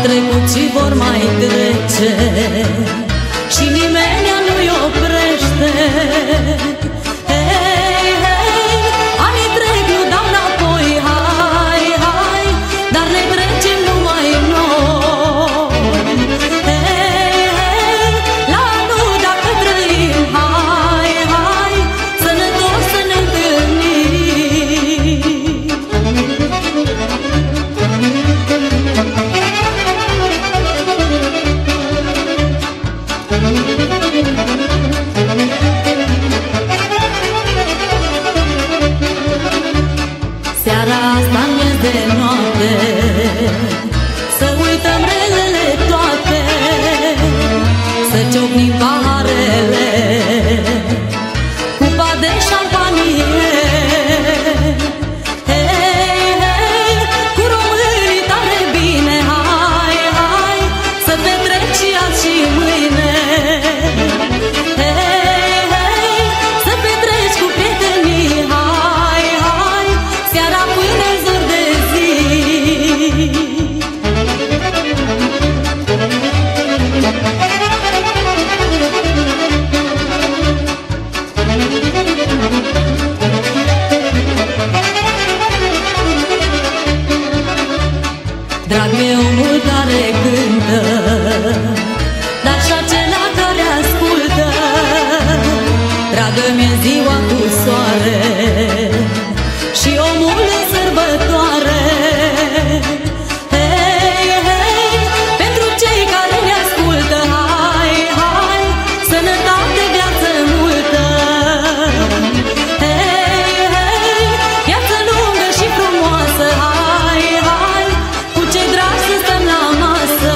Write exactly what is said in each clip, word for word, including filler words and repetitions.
trecut și vor mai trece și nimeni nu-i oprește. Hei, hei, anii trec, nu dau înapoi, hai, hai, dar ne trecem numai noi. Hei, hei, la anul dacă trăim, hai, hai, sănătos să ne întâlnim. Seara asta în miez de noapte să uităm relele toate, să ciocnim paharele, cupa de șampanie. Hei, hei, cu românii tare bine, hai, hai, să petrec și azi și mâine. Hei, hei, să petreci cu prietenii, hai, hai, seara până în zor de zi. Drag meu, omul care cântă, dar și acela care ascultă. Dragă mi-e ziua cu soare și omul în sărbătoare. Hei, hei, pentru cei care ne ascultă, hai, hai, sănătate, viață multă. Hei, hei, viață lungă și frumoasă, hai, hai, cu cei dragi să stăm la masă.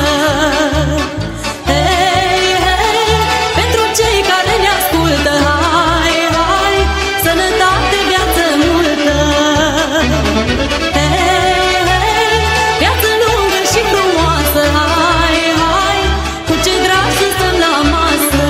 Hei, hei, pentru cei care ne ascultă, hai, hai, sănătate, viață multă. Hei, hei, viață lungă și frumoasă, hai, hai, cu cei dragi să stăm la masă.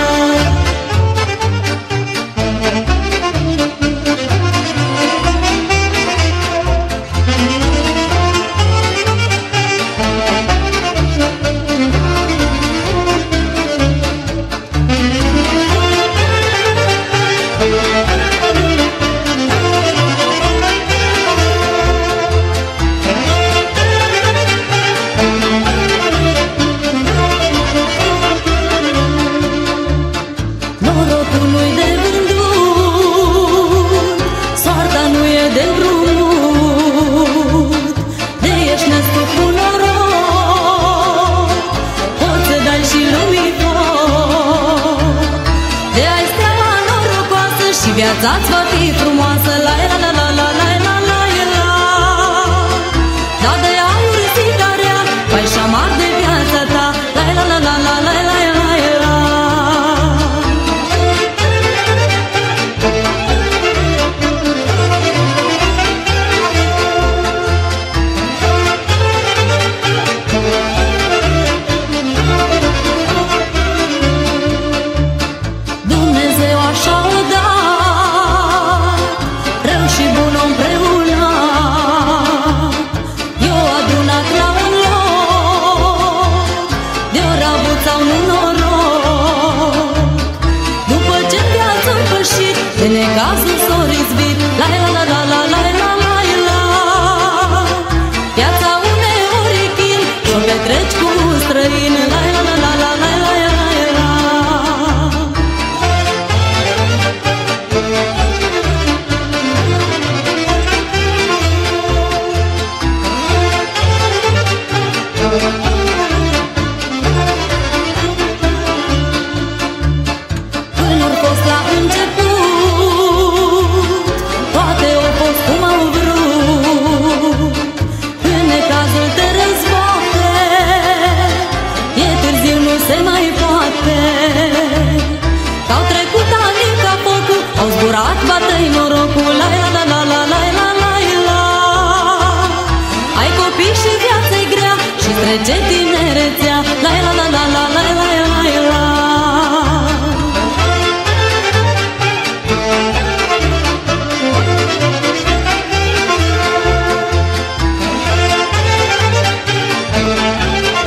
Norocul nu-i de vândut, soarta nu e de împrumut. De ești născut cu noroc, poți să dai și lumii foc. De ai steaua norocoasă și viața-ți va fi frumoasă. La la la la la la la la la. Da de aur zicarea, fai șamar de viața ta. La la la la la la la la la. Dumnezeu așa o da, rău și bun împreună. Eu adunat la un loc, de-o rabut sau nu noroc. După ce viața-n pășit, de necazul s-o rizbit. La la la la la la la la la. Viața uneori e chin și-o petreci cu un străin. La la la la la la la la la. Până ori fost la început, toate au fost cum au vrut. În necazul te războate, e târziu, nu se mai poate. Că-au trecut ani ca focul, au zburat, bată-i norocul. La la la la la la la la la. Ai copii și viața-i grea și trece tinerețea. La la la la la la la la la. Thank you.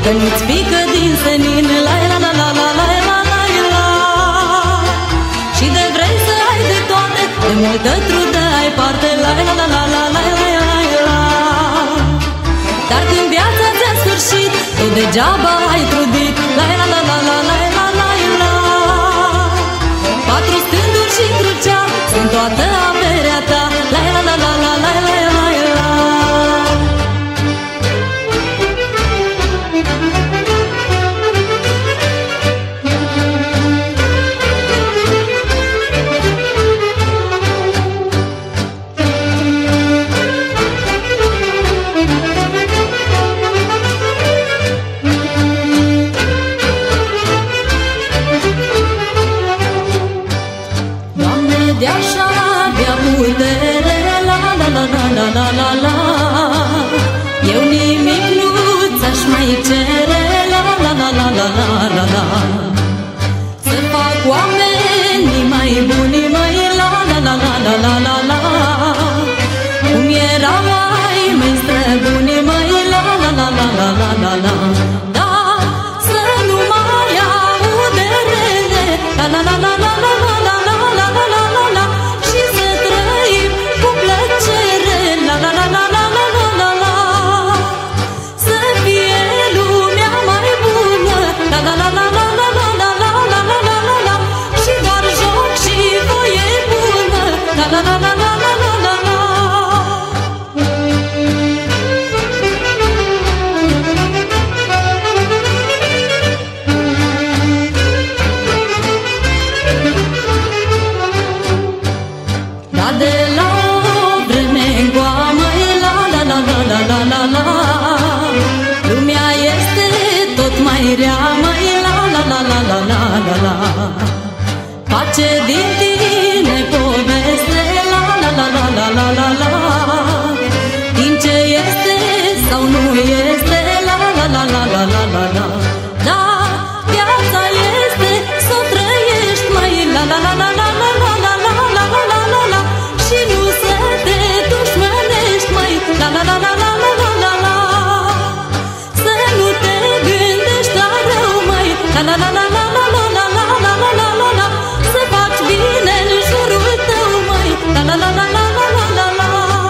că nu-ți pică din senin. La la la la la la la la la. Și de vrei să ai de toate, de multă trudă ai parte. La la la la la la la la. Dar când viața ți-a sfârșit, tot degeaba ai trudit. La la la la la la la la la. Patru stânduri și crucea sunt toată averea ta. La la la la la la la la la. De-aș avea putere, la la la la la la la la. Eu nimic nu ți-aș mai cere, la la la la la la la la. Să fac oamenii mai buni, mai la la la la la la la la. Cum erau ai mei străbuni, mai la la la la la la la la. Da, să nu mai aude rele, la la la la la la la la. La la la la la la la la la. Să fie lumea mai bună. La la la la la la la la la la la la la la. Și doar joc și voie bună. La la la la la la la la la. Da de la la la la. Lumea este tot mai rea, mai la la la la la la la la. Face din tine poveste, la la la la la la la la. Din ce este sau nu este, la la la la la la la la. Da, viața este să o trăiești, mai la la la la la la la la la la la la la la. Și nu să te dușmănești, mai la la la la la. La la la la la la la la la la la la la la. Să faci bine în jurul tău, măi. La la la la la la la la la.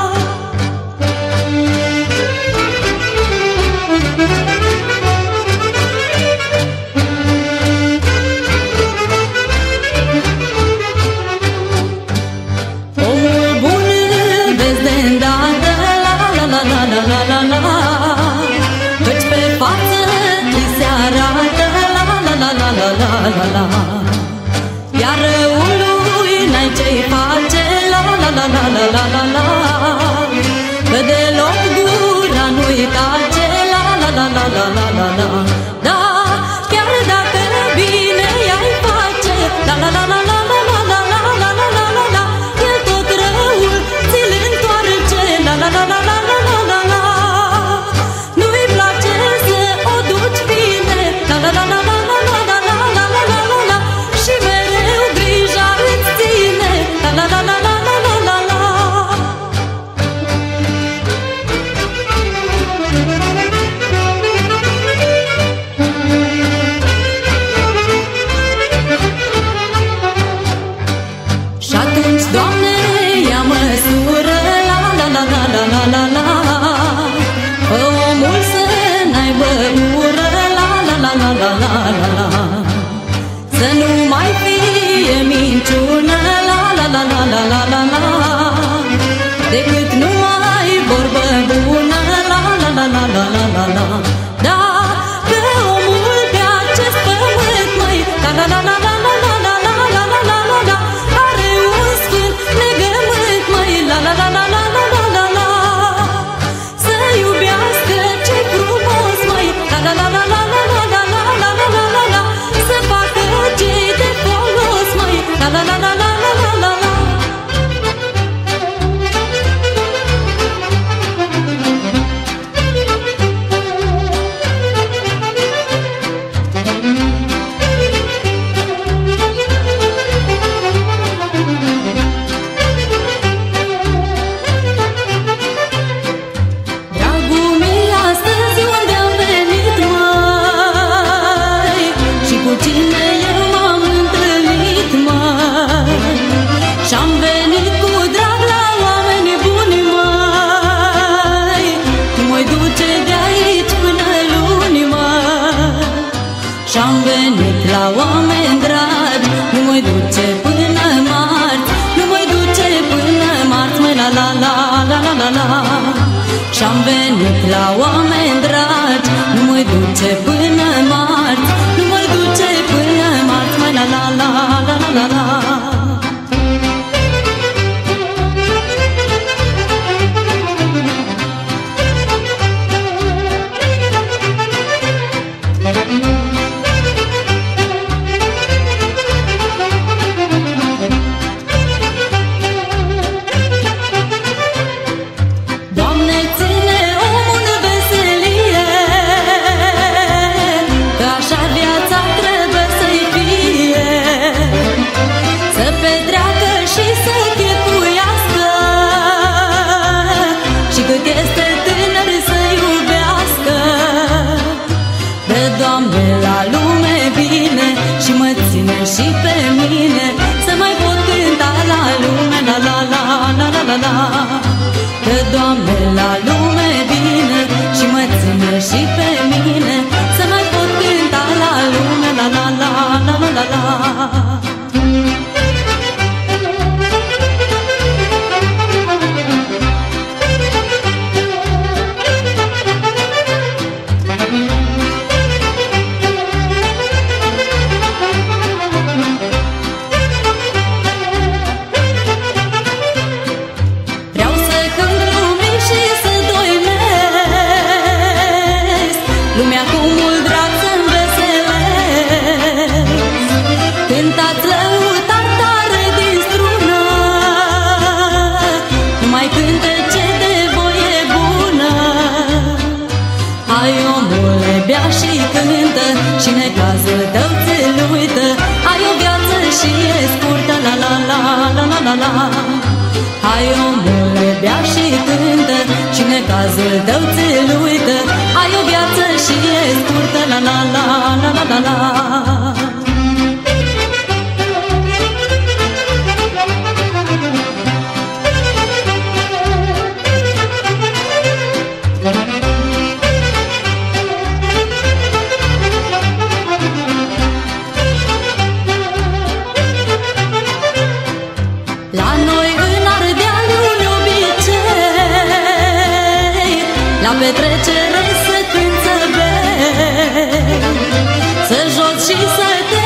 Omul bun îl vezi de îndată, la la la la la la la la. Căci pe față ți se arată, la la la la la. Iar răului n-ai ce-i face, la la la la la la la la. Că deloc gura nu-i tace, la la la la la la la la. Da, chiar dacă bine i-ai face, la la la la la la la la la la la la la la. El tot răul ți-l întoarce, la la la la la la la la la. Nu-i place să o duci bine, la la la la la. La la la la la la la la. Și atunci, Doamne, ia măsură, la la la la la la la la. Fă omul să n-aibă ură, la la la la la la la la. Să nu mai fie minciună, la la la la la la la la. Decât numai vorbă bună, la la la la la la la la. Da, că omul pe acest pământ, măi, la la la la la la la la la la la la la la. Are un sfânt legământ, măi, la la la la la la la la la. Să iubească ce-i frumos, măi, la la la la la la la la la la la la la la. Să facă ce-i de folos, măi, la la la la la la la la la. la la la la la la. Și-am venit la oameni dragi, nu mă duce până marți, nu mă duce până marți, mai la la la la la la la. Și pe mine să mai pot cânta la lume, la la la la la la la. Că Doamne la lume bine și mă ține și pe mine să mai pot cânta la lume, la la la la la la la. Lumea cu mult drag să-mi veselesc, cântați lăutar tare din strună, numai cântece de voie bună. Hai omule, bea și cântă și necazul tău ți-l uită, ai o viață și e scurtă, la la la la la la la. Hai omule, bea și cântă și necazul tău ți-l uită, ai o viață și e scurtă, la la la la la la la. La noi în Ardeal e un obicei, la petrecere să cânti, să bei, să joci și să te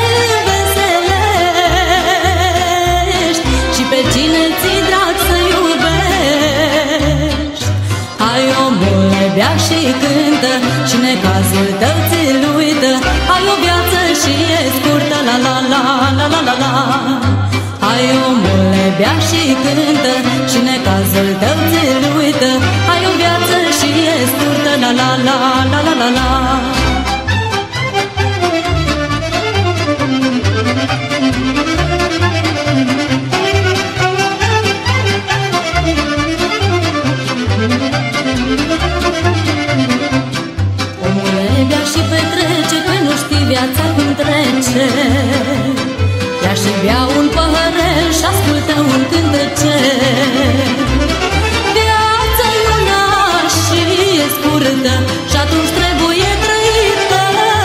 înveselești și pe cine ți-i drag să iubești. Hai omule, bea și cântă și necazul tău ți-l uită, ai o viață și e scurtă, la la la la la la la. Hai omule, bea și cântă și necazul tău ți-l uită, ai o viață și e scurtă, la la la la la la la. Omule, bea și petrece, că nu știi viața cum trece. Ia și bea un păhărel și ascultă un cântecel. Viața-i una și e scurtă și atunci trebuie trăită.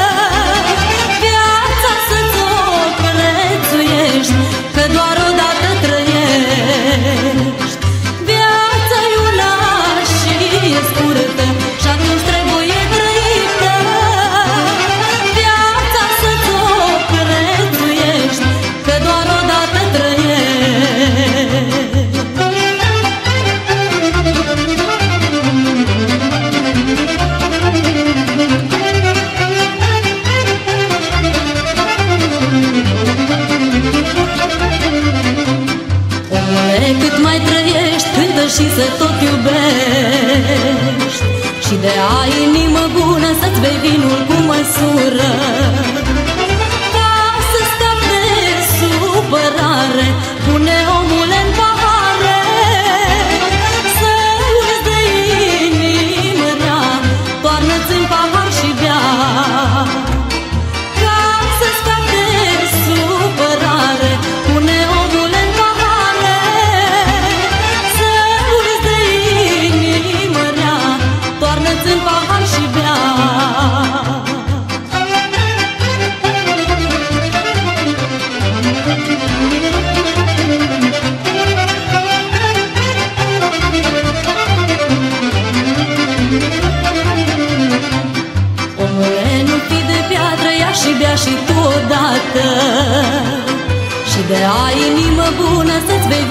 Viața să-ți o prețuiești, că doar odată trăiești. Viața-i una și e scurtă și atunci trebuie trăită. Viața să-ți o prețuiești, că doar odată trăiești. Omule, cât mai trăiești, cântă și să tot iubești, și de ai inimă bună să-ți bei vinul cu măsură, ca să scapi de supărare. Pune omule în pahare, să uiți de inimă rea, toarnă-ți în pahar și bea, ca să scapi de supărare. Pune omule în pahare, să uiți de inimă rea, toarnă-ți în pahar și bea.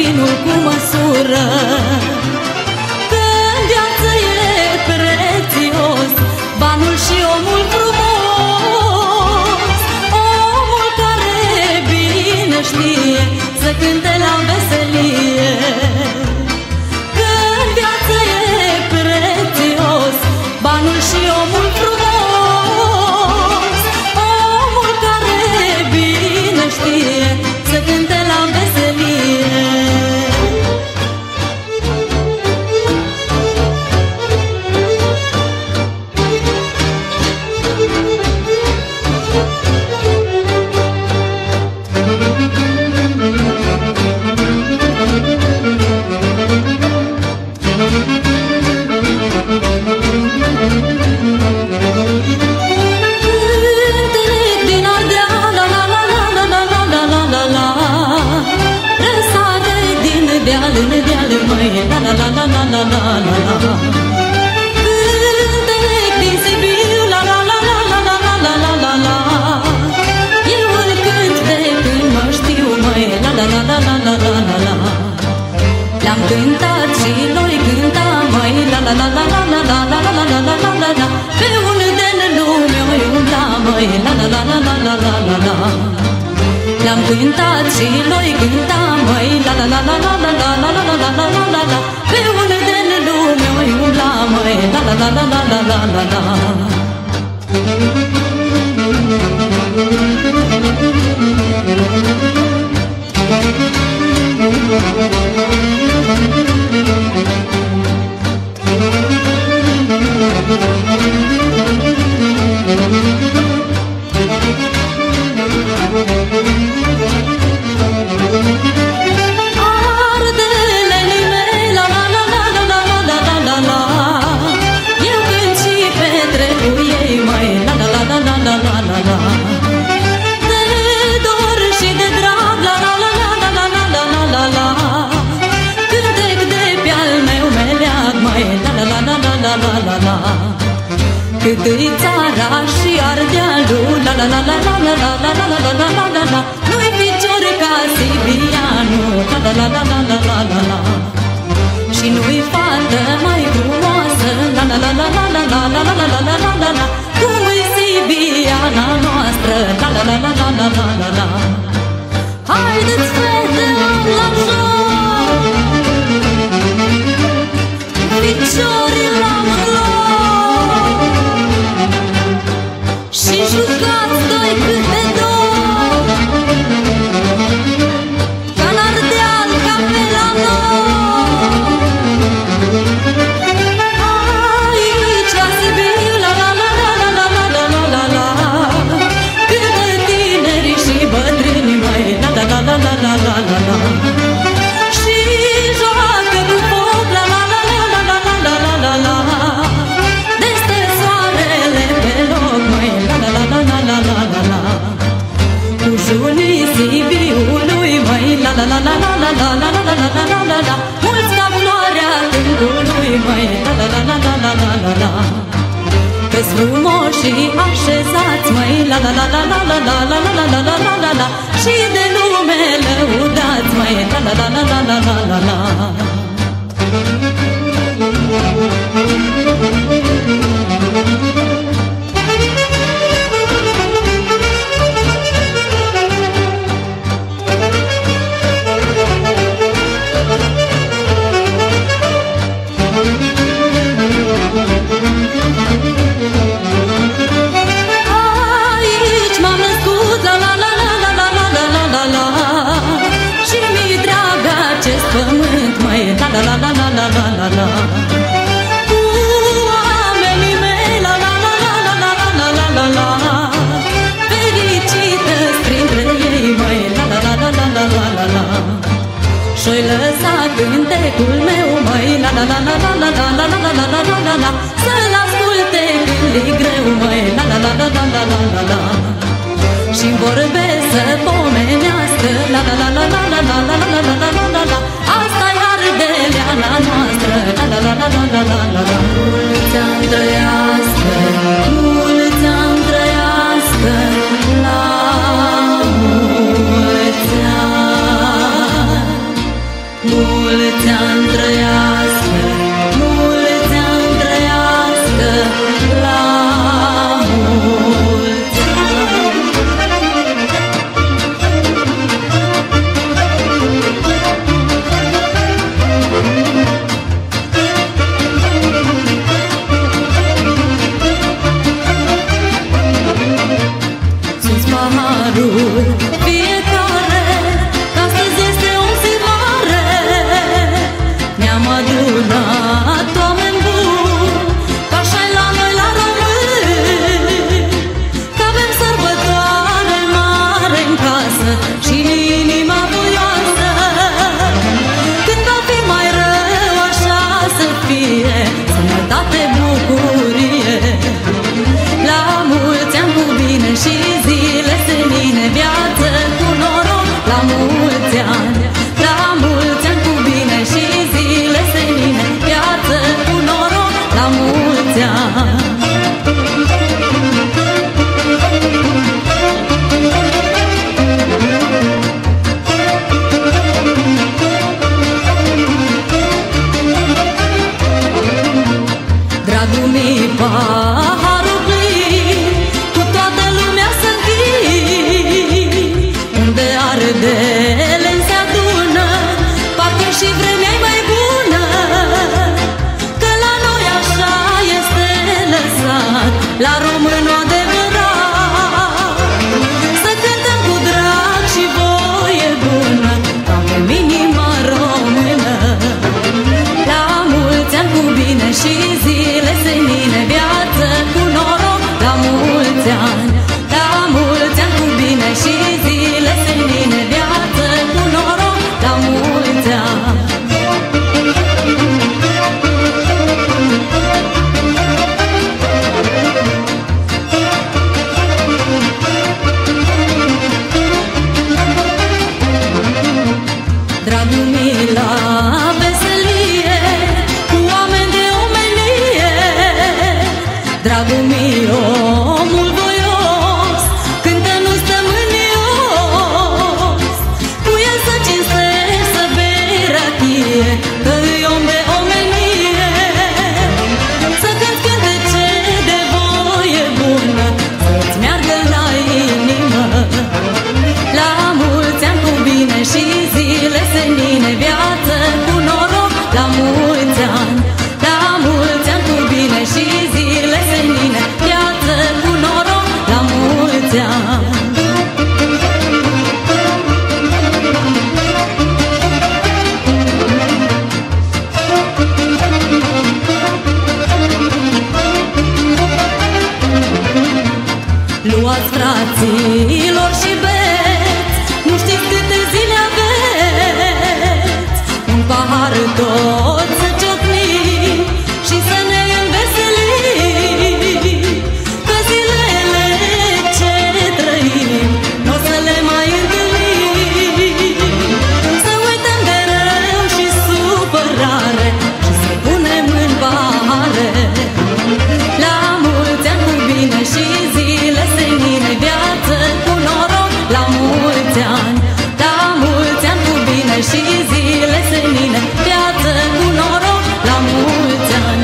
destinul cu măsură. Că în viață e prețios banul și omul frumos, omul care bine știe să cânte la veselie. Că în viață e prețios banul și omul frumos, omul care bine știe să cânte la veselie. Cântec din Sibiu, la la la la la la la la la la la. Eu îl cânt de când mă știu, măi, la la la la la la la la la. Le-am cântat și noi cântam, măi, la la la la la la la la la la la la la la. Pe unde în lume o umbla, măi, la la la la la la la la la. Le-am cântat și noi cântam, măi, la la la la la la la la la la la la la la. Pe unde în lume o umbla, măi, la la la la la la la la la. Ardelele mei, la la la la la la la la la la. Eu cânt și petrec cu ei, măi, la la la la la la la la la. De dor și de drag, la la la la la la la la la la la. Cântec de pe-al meu meleag, măi, la la la la la la la la la. Cât-i țara și Ardealul, la la la la la la la la la la la la la la. Nu-i picior ca sibianul, la la la la la la la la. Și nu-i fată mai frumoasă, la la la la la la la la la la la la la la. Cum-i sibiana noastră, la la la la la la la la la. Haideți, fete, la joc, piciorii la măloc, și jucați doi câte două, ca-n Ardeal, ca pe la nou. Aici la Sibiu, la la la la la la la la la la. Cântă tinerii și bătrâni, măi, la la la la la la la la la. Și joacă cu foc, la la la la la la la la la la la. De-ste soarele pe loc, măi, la la la la la la la la la. Cu junii Sibiului, măi, la la la la la la la la la la la la la la. Mulți ca floarea câmpului, măi, la la la la la la la la la. Că-s frumoși și așezați, măi, la la la la la la la la la la la la la la. Și de lume lăudați, măi, la la la la la la la la la. Aici m-am născut, la la la la la la la la la la. Și mi-i drag acest pământ, măi, la la la la la la la la la. Cu oamenii mei, la la la la la la la la la la la. Fericită-s printre ei, măi, la la la la la la la la la. Și-oi lăsa cântecul meu, măi, la la la la la la la la la la la la la la. Să-l asculte când-i greu, măi, la la la la la la la la la. Și-mi vorbesc să pomenească, la la la la la la la la la la la la la la. Asta-i ardeleana noastră, la la la la la la la la la. Mulți-am trăiască, mulți-am trăiască, la mulți ani. mulți ani trăiască, mulți ani trăiască, la mulți ani. Sus paharul fiecare, că astăzi este o zi mare. Ne-am adunat oameni buni, că așa-i la noi la români, că avem sărbătoare mare în casă și inima voioasă. Când va fi mai rău, așa să fie, sănătate, bucurie. La mulți ani cu bine și zile senine, viață cu noroc. La mulți ani, la mulți ani cu bine și zile senine, viață cu noroc. La mulți ani. Dragul mi paharul plin, cu toată lumea să fii, unde ardele se adună, parcă și vremea mai bună, că la noi așa este lăsat, la românul adevărat, să cântăm cu drag și voie bună, ca pe inima română. La mulți ani cu bine și zile senine, viață cu noroc. La mulți ani, la mulți ani cu bine și zile senine, viață cu noroc. La mulți ani. Dragul mi la veselie, cu oameni de omenie. Dragul mi omul voios, cântă nu stămânios, cu el să cinstești, să bei rachie, că-i om de omenie. Să cânti cântece de voie bună, să-ți meargă la inimă. La mulți ani cu bine și zile senine, viață cu noroc. La mulți ani, la mulți ani cu bine și zile senine, viață cu noroc. La mulți ani. Luați, fraților, și beți, nu știți câte zile aveți, un pahar tot să ciocnim și să ne înveselim, că zilele ce trăim n-o să le mai întâlnim. Să uităm de rău și supărare și să punem în pahare. La mulți ani cu bine și zile senine, viață cu noroc. La mulți ani, la mulți ani cu bine și zile senine, viață cu noroc. La mulți ani.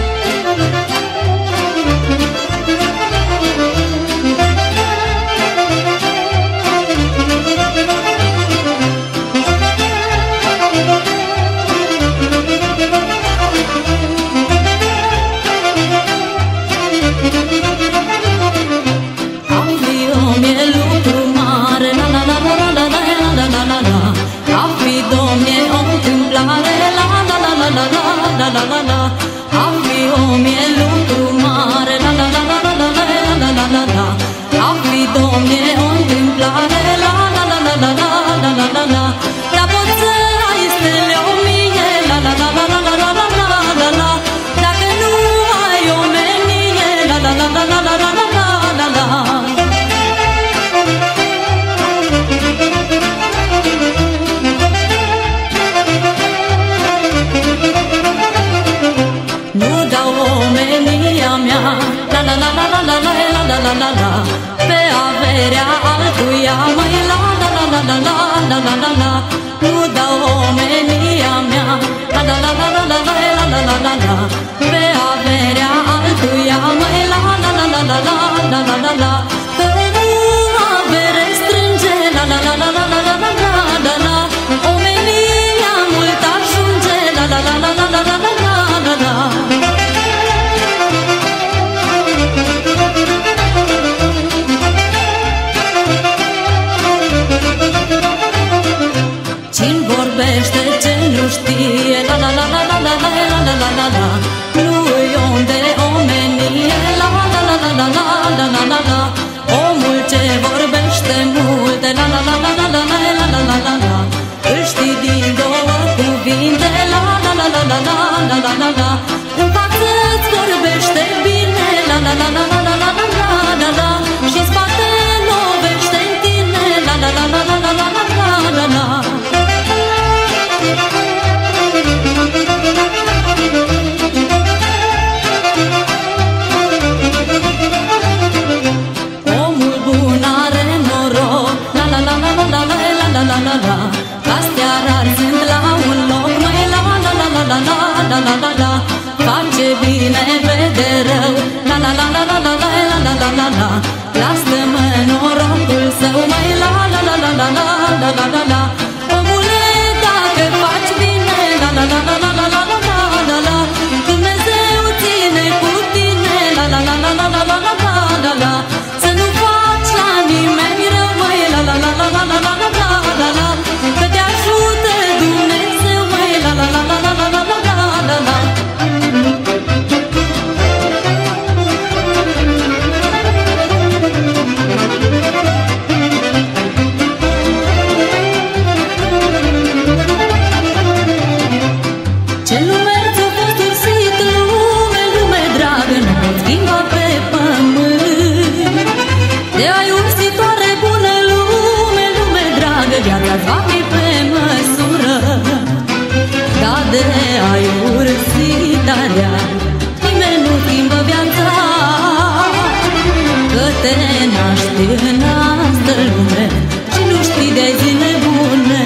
A fi om e lucru mare, la la la la la la la la la la. A fi domn e o întâmplare, la la la la la la la la la. A fi om e lucru mare, la la la la la la la la la la. A fi domn e o întâmplare, la la la la la la la la la. Dar poți să ai stele o mie, la la la la la la la la la la. Dacă nu ai omenie, la la la la la la la la la la. Nu dau omenia mea, la la la la la la la la la la la, pe averea altuia, măi, la la la la la la la la la la. Nu dau omenia la la la la la la la la la la. Nu-i om de omenie, la la la la la la la la la la. Omul ce vorbește multe, la la la la la la la la la la la. Îl știi din două cuvinte, la la la la la la la la la la. În față îți vorbește bine, la la la la la la la la la la. Și în spate lovește în tine, la la la la la la la la la la. Omul bun are noroc, la la la la la la la la la la la. Astea rari sunt la un loc, mai la la la la la la la la la la. Face bine, vede rău, la la la la la la la la la la la la. Lasă-mă norocul său, mai la la la la la la la la la la. Omule, dacă faci bine, la la la la la la la la la la la. Dumnezeu ține cu tine, la la la la la la la la la la la. Să nu faci la nimeni rău, mai la la la la la la la la la la la. Că te ajută Dumnezeu, mai la la la la la la la la la la la. Ce lume ți-a fost ursit, lume, lume dragă, nu poți schimba pe pământ. De ai ursitoare bună, lume, lume dragă, viața-ți va fi pe măsură. Dar de ai ursitarea, nimeni nu schimbă viața. Că te naști în astă lume și nu știi de zile bune.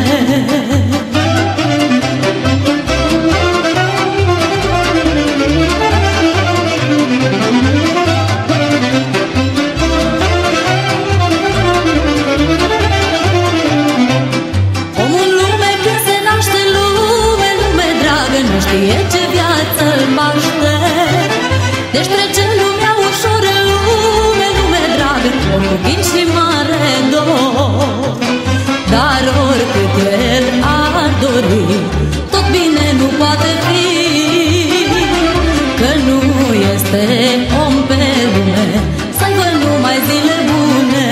Nu știe ce viață îl baște, deci trece lumea ușor în lume, lume dragă, cu vin și mare dor. Dar oricât el ar dori, tot bine nu poate fi, că nu este om pe lume să aibă numai zile bune.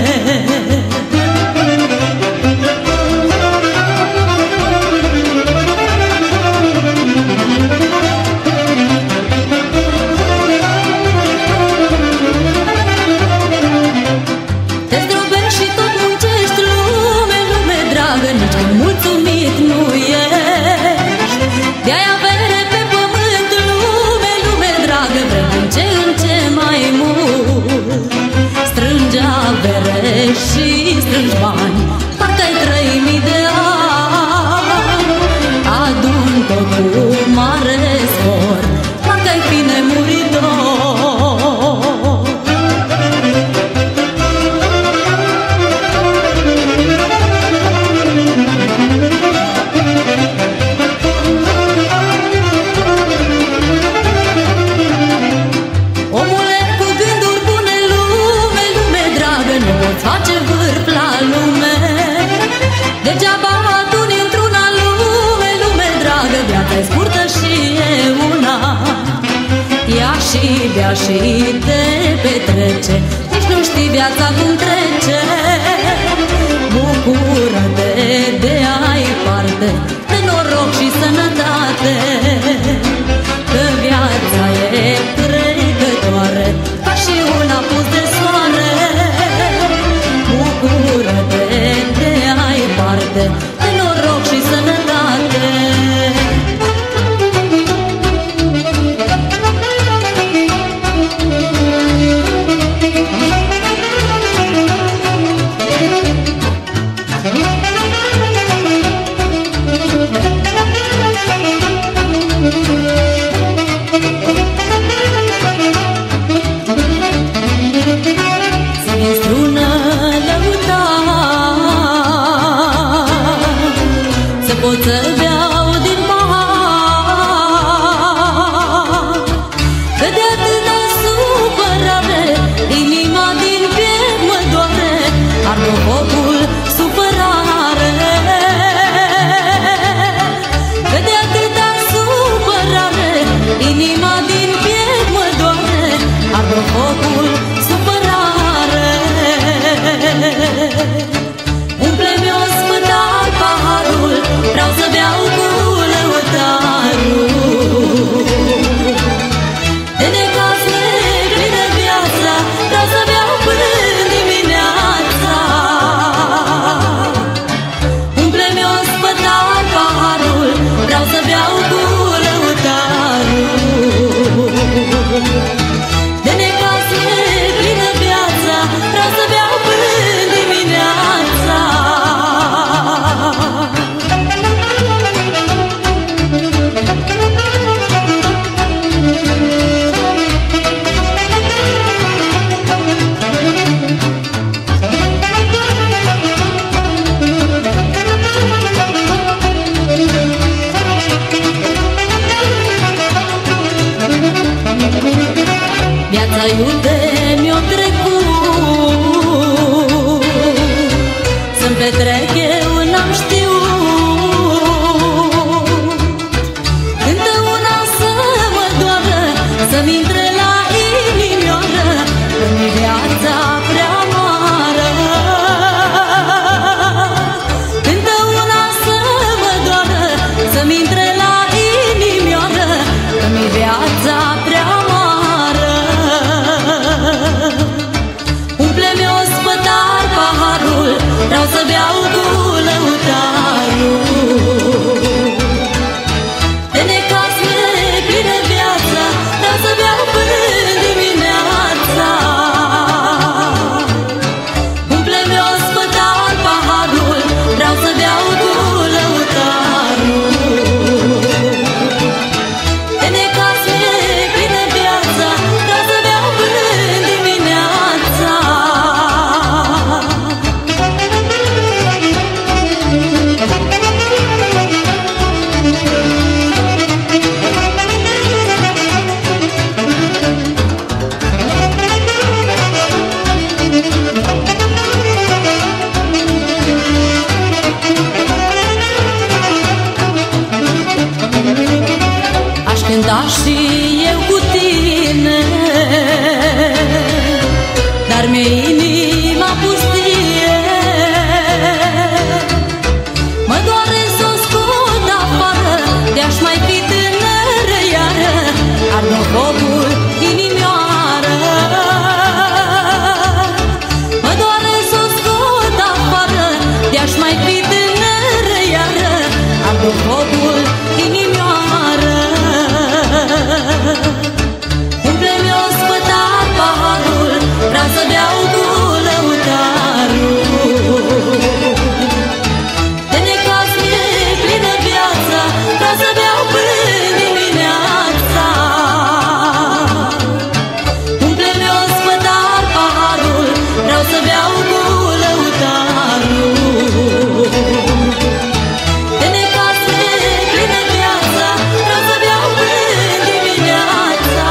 Mulțumit nu ești, de-ai avere pe pământ, lume, lume dragă, vrem în ce în ce mai mult. Strânge avere și strângi bani, parcă-ai trei mii de ani. Adun tot cu mare spor, parcă-ai fi nemuritor. Face vârf la lume, degeaba aduni într-una, lume, lume dragă, viața-i scurtă și e una. Ia și bea și te petrece, nici nu știi viața cum trece. Bucură-te de ai parte de noroc și sănătate, că viața e trecătoare ca și un apus de soare. Bucură-te de ai parte de noroc și sănătate. inima din piept mă doare, ardă focul supărare. Umple-mi ospătar paharul, vreau să beau cu lăutarul. De necaz neplină viața, vreau să beau până dimineața. Umple-mi ospătar paharul, vreau să beau cu lăutarul. De necaz neplină viața, vreau să beau până dimineața. Viața iute mi-o trecut, să-mi petrec eu n-am știut. Cântă una să mă doară, să-mi intre la inimioară, că-mi viața prea amară. Cântă una să mă doară, să-mi intre la inimioară, că-mi viața prea amară. Umple-mi ospătar paharul, vreau să beau cu lăutarul. De necaz neplină viața, vreau să beau până dimineața. Umple-mi ospătar paharul, vreau să beau cu lăutarul. De necaz neplină viața, vreau să beau până dimineața. Aș cânta și eu cu tine, dar mi-e inima pustie. Mă doare s-o scot afară, de-aș mai fi tânără iară, ardă focul inimioară. Mă doare s-o scot afară, de-aș mai fi tânără iară, ardă focul inimioară. Umple-mi ospătar paharul, vreau să beau cu lăutarul. De necaz neplină viața, vreau să beau până dimineața. Umple-mi ospătar paharul, vreau să beau cu lăutarul. De necaz neplină viața, vreau să beau până dimineața.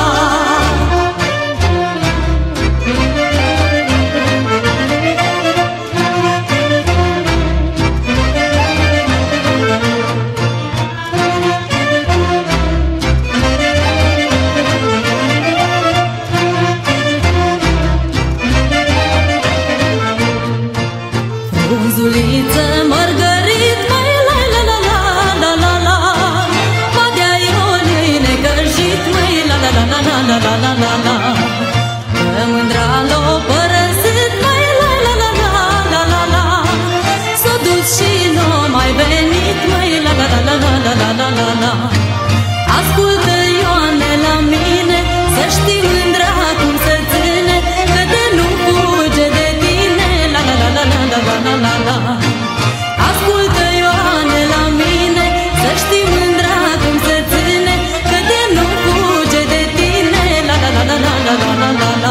Frunzuliță, mărgărit, mai la la la la la la la, Padea Ionei necăjit, mai la la la la la la la la la la, Că mândra l-o părăsit, mai la la la la la la la, S-o dus și n-o mai venit, mai la la la la la la la la la. Ascultă, Ioane, la mine, să știi mândra cum se ține, că de nu fuge de tine, la la la la la la la la la. Ascultă, Ioane, la mine, să știi mândra cum se ține, că de nu fuge de tine, la la la la la la la la la.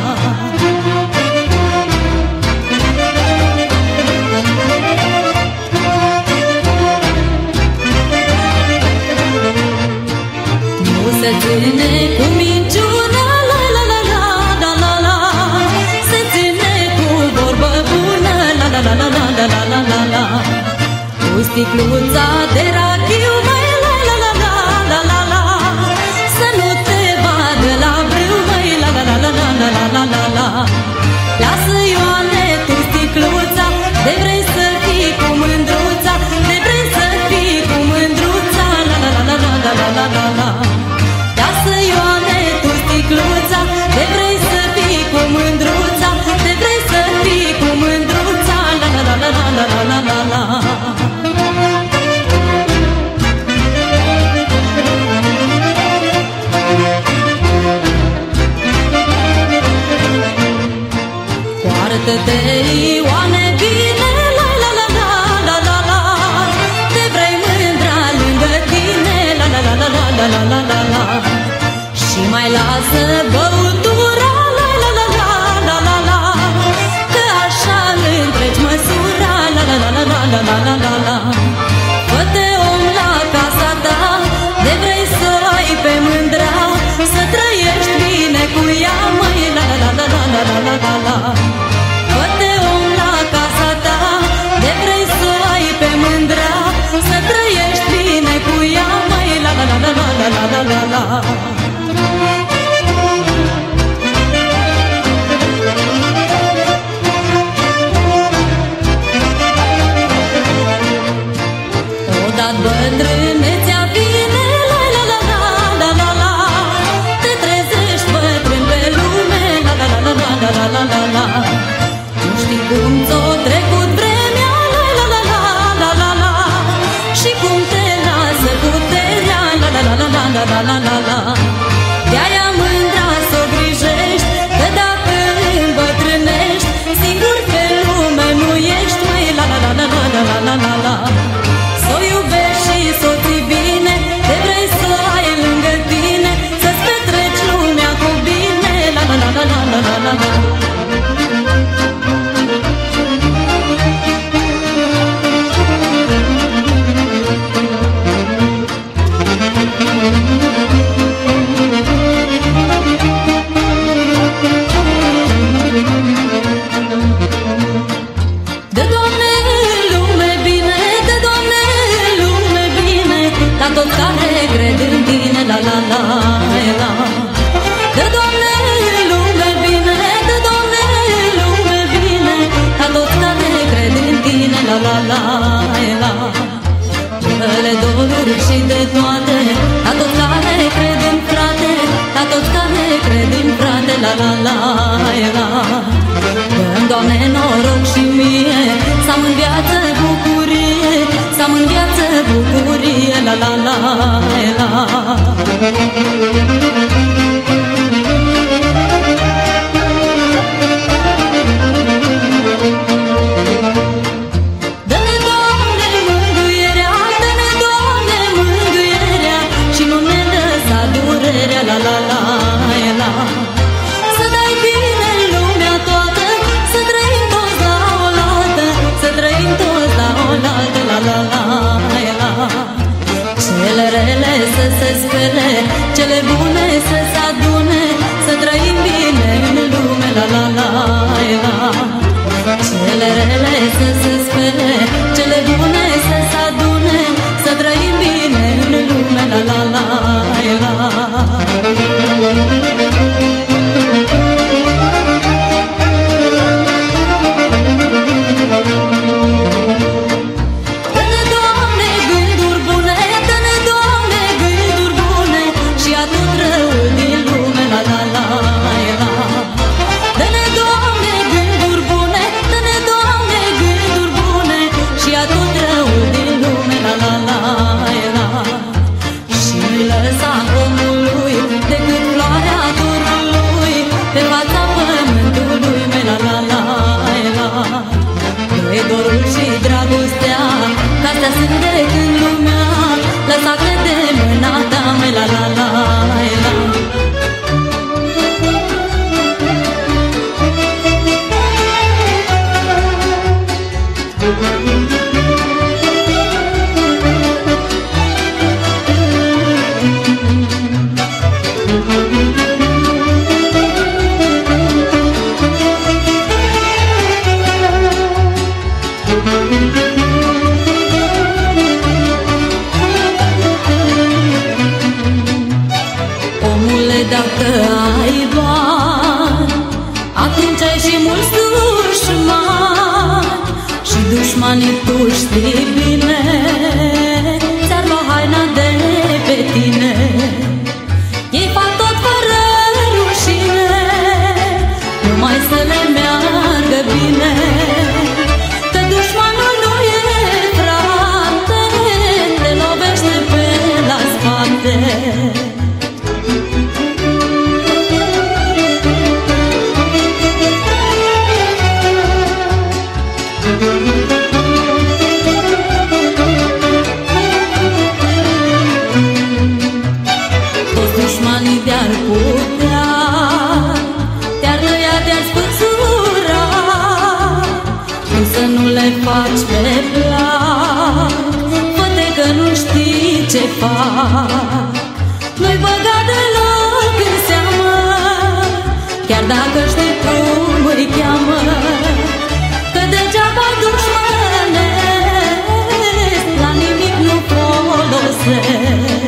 Nu se ține cu minciuna, la la la la la la la, se ține cu vorbă bună, la la la la la la la la la. Cu sticluța de rachiu, mai la la la la la la la, frate Ioane, bine, la la la la la la la. Te vrei mândra lângă tine, la la la la la la la la la. Și mai lasă băutura, la la la la la la la. Că așa îl-întregi măsura, la la la la la la la la la la. Fă-te om la casa ta, de vrei să ai pe mândra, să trăiești bine cu ea, măi, la la la la la la la la la. Fă-te om la casa ta, de vrei să ai pe mândra, să trăiești bine cu ea, măi, la la la la la la la la la. Dat bătrânețea vine, la la la la la la la. Te trezești bătrân pe lume, la la la la la la la la la. Nu știi cum ți-o trecut vremea, la la la la la la la. Și cum te lasă puterea, la la la la la la la la la. De-aia mândra s-o grijești, că dacă îmbătrânești, singur pe lume nu ești, măi, la la la la la la la la la. S-o iubești și s-o ții bine, te vrei să ai lângă tine, să-ți petreci lumea cu bine, la la la la la la la la la. De Doamne lume bine, de Doamne lume bine, la toți care cred în tine, la la la la. De Doamne lume bine, de Doamne lume bine, la toți care cred în tine, la la la la. Cele doluri și de toate, la toți care cred în frate, la toți care cred în frate, la la la la. Dă-mi, Doamne, noroc și mie, să am în viață bucurie, să am în viață bucurie, la la la la. Dă-ne, Doamne, mângâierea, dă-ne, Doamne, mângâierea, și nu ne lăsa durerea, la la la la. Să dai bine în lumea toată, să trăim toți la oaltă, să trăim toți la oaltă, la la la la. Cele rele să se spere, cele bune să se adune, să trăim bine în lume, la la la la. Cele rele să se spere, cele bune să se adune, să trăim bine în lume, la la la la. Dă-ne, Doamne, gânduri bune, dă-ne, Doamne, gânduri bune, și atât răul din lume, la la la la. Dă-ne, Doamne, gânduri bune, dă-ne, Doamne, gânduri bune, și atât răul din lume, la la la la. Și nu-i lăsa omului decât floarea turului pe fața pământului, la la la la. Dă-i dorul și dragostea, că astea sunt de când lumea, lăsa-te de mâna ta, măi, la la la la. Omule, dacă ai bani, atunci ai și mulți dușmani, și dușmanii tu știi bine, ți-ar lua haina de pe tine. Ei fac tot fără rușine, numai să le meargă bine. Că dușmanul nu e frate, te lovește pe la spate. fac nu-i băga deloc în seamă, chiar dacă știi cum îi cheamă, că degeaba dușmănesc, la nimic nu folosesc.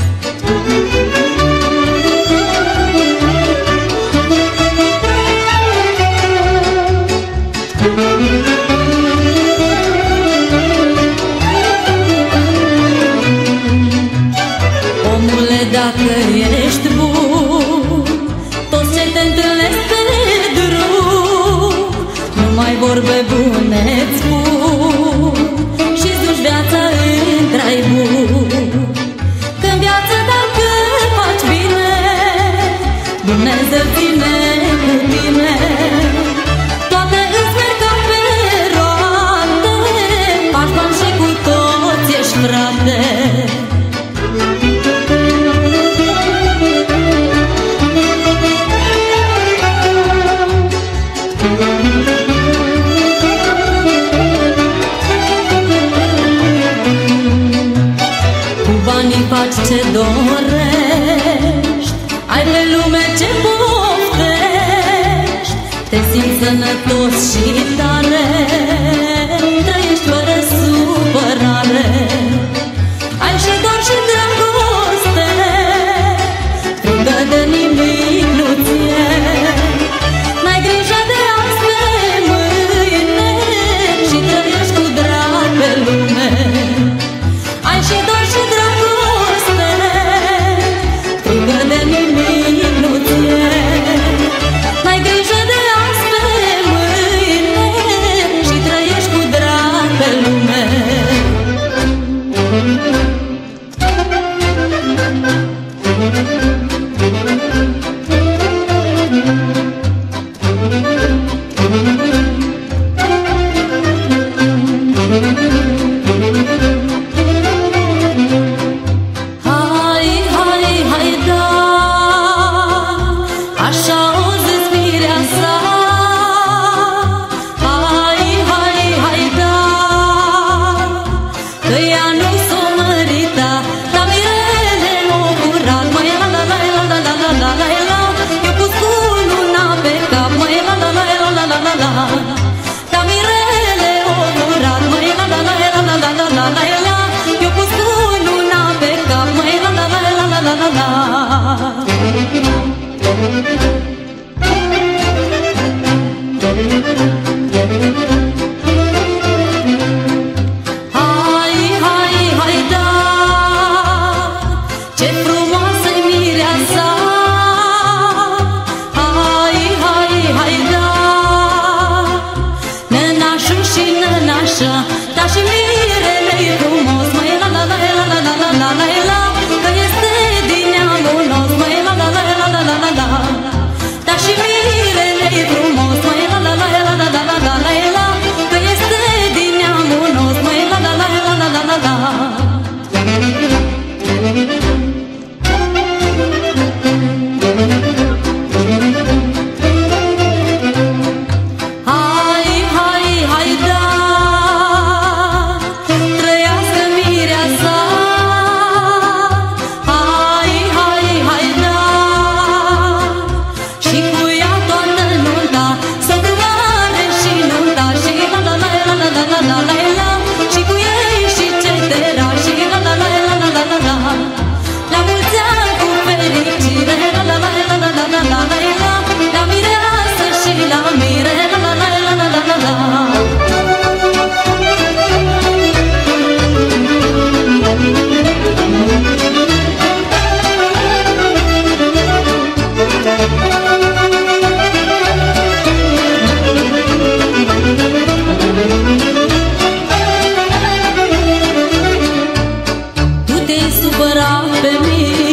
Omule, dacă ești bun, toți ce te întâlnesc pe drum numai vorbe bune-ți spun și-ți duci viața în trai bun. Că-n viață dacă faci bine, Dumnezeu ține cu tine. Toate îți merg ca pe roate, faci bani și cu toți ești frate. Faci ce dorești, ai pe lume ce poftești, te simți sănătos și tare, trăiești fără supărare, ai și dor și dragoste, frică de nimic nu ție, n-ai grijă de azi pe mâine și trăiești cu drag pe lume. Ai și dor și dragoste, frică de nimic nu ție, n-ai grijă de azi pe mâine și trăiești cu drag pe lume. Eu pus cu luna pe cap, măi, la la la la la la la la. Hai, hai, hai, da, ce frumoasă-i mireasa. Hai, hai, hai, da, nănașul și nănașa, da și mirele-i frumos, măi, la la la la la la la la la la, că este din neamul nostru, măi, la la la la la la la la, da și mirele-i frumos, măi, la la la la la la la la la la, că este din neamul nostru, măi, la la la la la la la la. Hai, hai, hai, da, trăiască mireasa. Hai, hai, hai, da, și cu ea toată nunta, sărbătoare și nunta, și la la la la la la la la la la, și cu ei și cei terași, la la la la la la la la, la mulți ani cu fericire, la la la la la la la la la la, la mireasă și la mire, la la la la la la la la. Tu te-ai supărat pe mine,